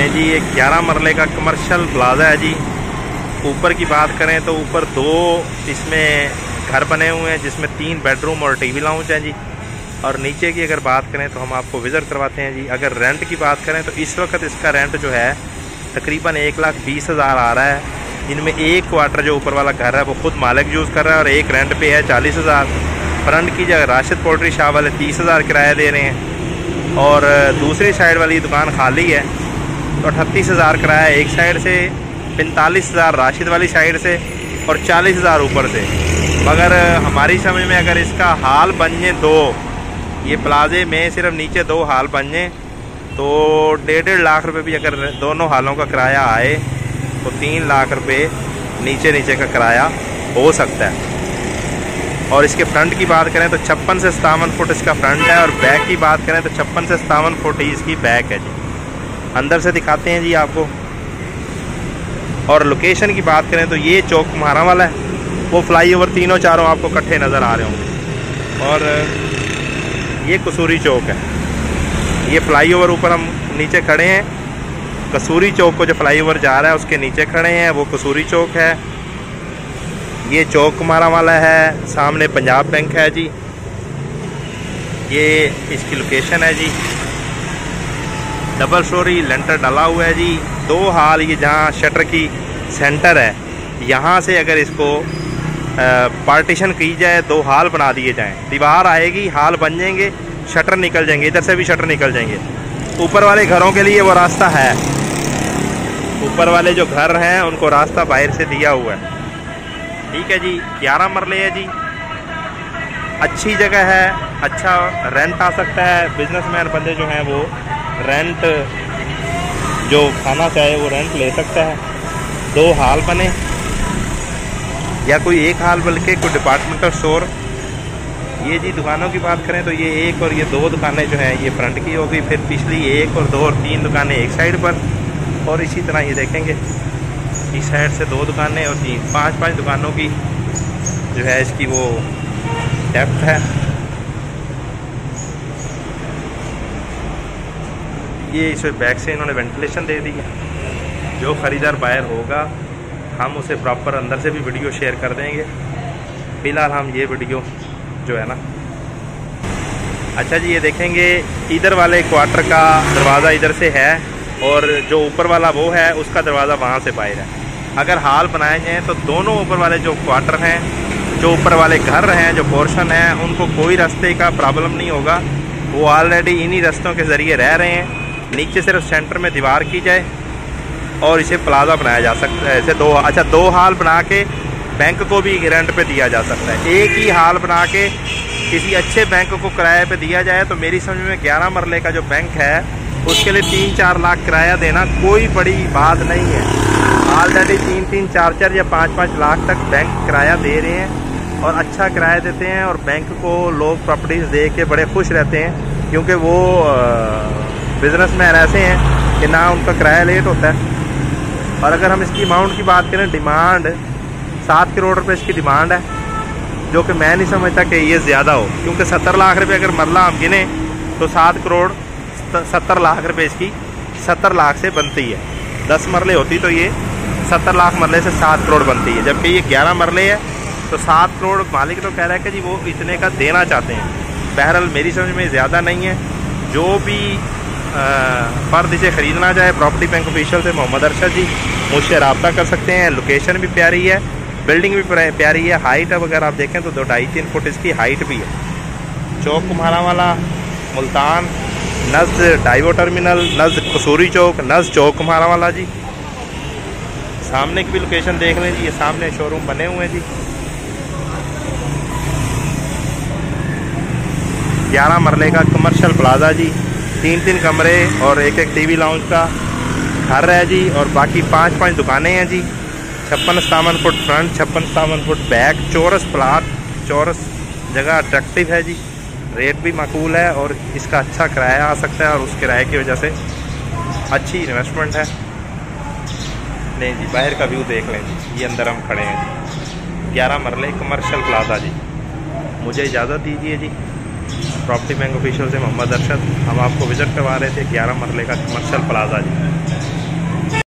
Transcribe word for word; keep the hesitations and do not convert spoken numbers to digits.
नहीं जी, ये ग्यारह मरले का कमर्शियल प्लाजा है जी। ऊपर की बात करें तो ऊपर दो इसमें घर बने हुए हैं जिसमें तीन बेडरूम और टीवी लाउंज है जी। और नीचे की अगर बात करें तो हम आपको विज़िट करवाते हैं जी। अगर रेंट की बात करें तो इस वक्त इसका रेंट जो है तकरीबन एक लाख बीस हज़ार आ रहा है। इनमें एक क्वार्टर जो ऊपर वाला घर है वो खुद मालिक यूज़ कर रहा है और एक रेंट पे है चालीस हज़ार। फ्रंट की जगह राशिद पोल्ट्री शॉप वाले तीस हज़ार किराया दे रहे हैं और दूसरी साइड वाली दुकान खाली है तो अठतीस हज़ार किराया एक साइड से, पैंतालीस हज़ार राशिद वाली साइड से और चालीस हज़ार ऊपर से। मगर हमारी समझ में अगर इसका हाल बन जाए दो, ये प्लाजे में सिर्फ नीचे दो हाल बन जाए तो डेढ़ डेढ़ लाख रुपए भी अगर दोनों हालों का किराया आए तो तीन लाख रुपए नीचे नीचे का किराया हो सकता है। और इसके फ्रंट की बात करें तो छप्पन से सतावन फुट इसका फ्रंट है और बैक की बात करें तो छप्पन से सतावन फुट ही इसकी बैक है जी। अंदर से दिखाते हैं जी आपको। और लोकेशन की बात करें तो ये चौक कुम्हारा वाला है, वो फ्लाईओवर तीनों चारों आपको इकट्ठे नज़र आ रहे होंगे। और ये कसूरी चौक है, ये फ्लाईओवर ऊपर हम नीचे खड़े हैं, कसूरी चौक को जो फ्लाईओवर जा रहा है उसके नीचे खड़े हैं, वो कसूरी चौक है। ये चौक कुम्हारा वाला है, सामने पंजाब बैंक है जी। ये इसकी लोकेशन है जी। डबल स्टोरी लेंटर डाला हुआ है जी। दो हाल ये जहाँ शटर की सेंटर है यहाँ से अगर इसको पार्टीशन की जाए, दो हाल बना दिए जाएं, दीवार आएगी, हाल बन जाएंगे, शटर निकल जाएंगे, इधर से भी शटर निकल जाएंगे। ऊपर वाले घरों के लिए वो रास्ता है, ऊपर वाले जो घर हैं उनको रास्ता बाहर से दिया हुआ है। ठीक है जी, ग्यारह मरले है जी, अच्छी जगह है, अच्छा रेंट आ सकता है। बिजनेसमैन बंदे जो हैं वो रेंट जो खाना चाहे वो रेंट ले सकता है। दो हाल बने या कोई एक हाल, बल्कि कोई डिपार्टमेंटल स्टोर। ये जी दुकानों की बात करें तो ये एक और ये दो दुकानें जो हैं ये फ्रंट की होगी, फिर पिछली एक और दो और तीन दुकानें एक साइड पर, और इसी तरह ये देखेंगे इस साइड से दो दुकानें और तीन पांच पांच दुकानों की जो है इसकी वो डेप्थ है। ये इस बैक से इन्होंने वेंटिलेशन दे दी है। जो ख़रीदार बायर होगा हम उसे प्रॉपर अंदर से भी वीडियो शेयर कर देंगे। फ़िलहाल हम ये वीडियो जो है ना, अच्छा जी ये देखेंगे इधर वाले क्वार्टर का दरवाज़ा इधर से है और जो ऊपर वाला वो है उसका दरवाज़ा वहाँ से बाहर है। अगर हाल बनाए जाएँ तो दोनों ऊपर वाले जो क्वार्टर हैं, जो ऊपर वाले घर हैं, जो पोर्शन हैं, उनको कोई रास्ते का प्रॉब्लम नहीं होगा। वो ऑलरेडी इन्हीं रास्तों के ज़रिए रह रहे हैं। नीचे सिर्फ सेंटर में दीवार की जाए और इसे प्लाजा बनाया जा सकता है। ऐसे दो अच्छा दो हाल बना के बैंक को भी रेंट पे दिया जा सकता है। एक ही हाल बना के किसी अच्छे बैंक को किराए पे दिया जाए तो मेरी समझ में ग्यारह मरले का जो बैंक है उसके लिए तीन चार लाख किराया देना कोई बड़ी बात नहीं है। ऑलरेडी तीन तीन चार चार या पाँच पाँच लाख तक बैंक किराया दे रहे हैं और अच्छा किराया देते हैं। और बैंक को लोग प्रॉपर्टीज़ दे के बड़े खुश रहते हैं क्योंकि वो बिजनेसमैन ऐसे हैं कि ना उनका किराया लेट होता है। और अगर हम इसकी अमाउंट की बात करें, डिमांड सात करोड़ रुपए इसकी डिमांड है, जो कि मैं नहीं समझता कि ये ज़्यादा हो, क्योंकि सत्तर लाख रुपए अगर मरला हम गिने तो सात करोड़ सत्तर लाख रुपए इसकी सत्तर लाख से बनती है। दस मरले होती तो ये सत्तर लाख मरले से सात करोड़ बनती है, जबकि ये ग्यारह मरले है तो सात करोड़ मालिक तो कह रहा है कि जी वो इतने का देना चाहते हैं। बहरहाल मेरी समझ में ज़्यादा नहीं है। जो भी फ़र्द इसे ख़रीदना चाहे प्रॉपर्टी बैंक ऑफिशियल से मोहम्मद अरशद जी मुझसे रब्ता कर सकते हैं। लोकेशन भी प्यारी है, बिल्डिंग भी प्यारी है। हाइट अब अगर आप देखें तो दो ढाई तीन फुट इसकी हाइट भी है। चौक कुम्हारा वाला, मुल्तान, नज़ डाइवो टर्मिनल, नज़ कसूरी चौक, नज़ चौक कुम्हारा वाला जी। सामने की भी लोकेशन देख लें जी, ये सामने शोरूम बने हुए हैं जी। ग्यारह मरले का कमर्शियल प्लाजा जी, तीन तीन कमरे और एक एक टीवी लाउंज का घर है जी। और बाकी पांच पांच दुकानें हैं जी। छप्पन सतावन फुट फ्रंट, छप्पन सतावन फुट बैक, चौरस प्लाट, चौरस जगह अट्रैक्टिव है जी। रेट भी माकूल है और इसका अच्छा किराया आ सकता है और उस किराए की वजह से अच्छी इन्वेस्टमेंट है। नहीं जी, बाहर का व्यू देख लें जी, ये अंदर हम खड़े हैं जी। ग्यारह मरले कमर्शियल प्लाजा जी। मुझे इजाज़त दीजिए जी। प्रॉपर्टी बैंक ऑफिशियल से मोहम्मद अरशद, हम आपको विज़िट करवा रहे थे ग्यारह मरले का कमर्शियल प्लाजा जी।